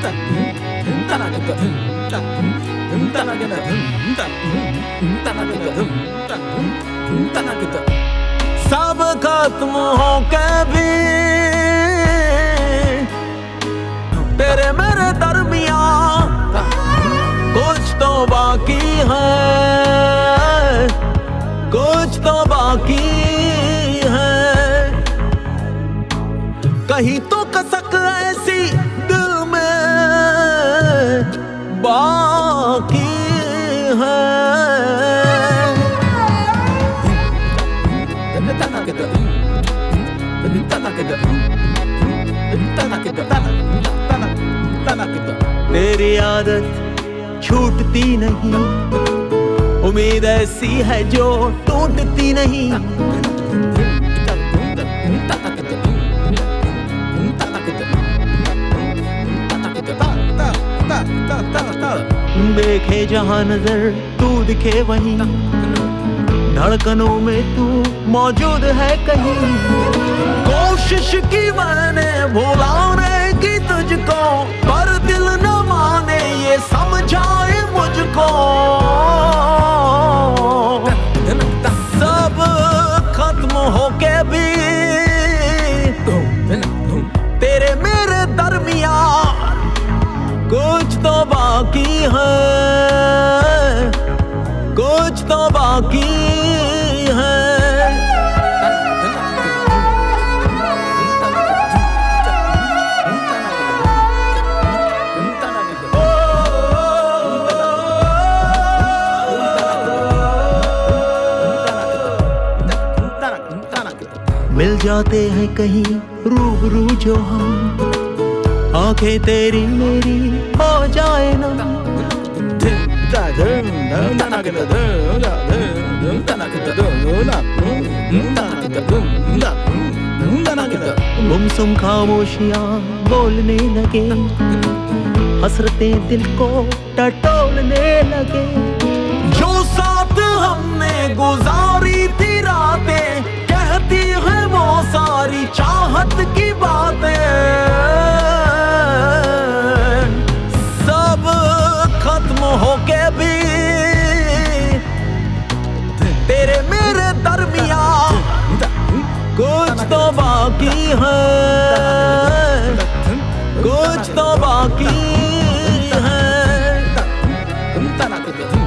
सब खत्म होके भी तेरे मेरे दरमियान कुछ तो बाकी है, कुछ तो बाकी है। कहीं तो कसक ऐसी दिल में बाकी है। तेरी आदत छूटती नहीं, उम्मीद ऐसी है जो टूटती नहीं। देखे जहां नजर तू दिखे वहीं, धड़कनों में तू मौजूद है कहीं। कोशिश की मैंने भुलाने की तुझको, पर दिल न माने ये समझाए मुझको। सब खत्म होके भी तेरे मेरे दरमियान कुछ तो बाकी है, कुछ तो बाकी है। मिल जाते हैं कहीं रूबरू जो हम, आंखें तेरी मेरी हो जाए ना। गुमसुम खामोशियां बोलने लगे, हसरतें दिल को टटोलने लगे। जो साथ हमने गुजारी थी रातें, कहती है वो सारी चाहत की बातें। सब खत्म होके भी तेरे मेरे दरमियान कुछ तो बाकी है, कुछ तो बाकी है।